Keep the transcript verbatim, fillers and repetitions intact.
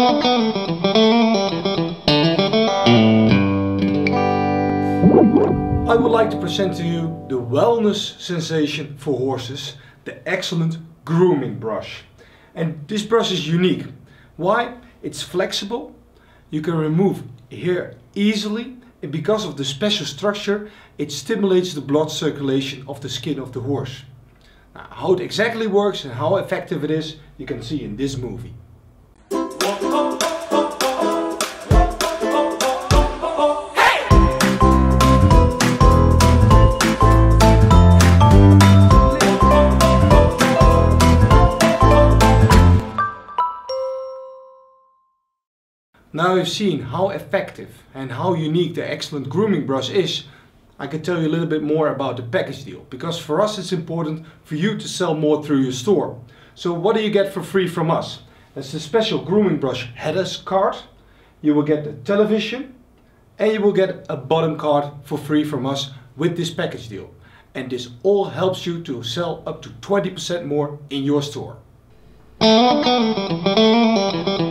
I would like to present to you the wellness sensation for horses, the excellent grooming brush. And this brush is unique. Why? It's flexible, you can remove hair easily, and because of the special structure, it stimulates the blood circulation of the skin of the horse. Now, how it exactly works and how effective it is, you can see in this movie. Now you've seen how effective and how unique the excellent grooming brush is. I can tell you a little bit more about the package deal, because for us it's important for you to sell more through your store. So what do you get for free from us? That's the special grooming brush headers card. You will get the television and you will get a bottom card for free from us with this package deal. And this all helps you to sell up to twenty percent more in your store.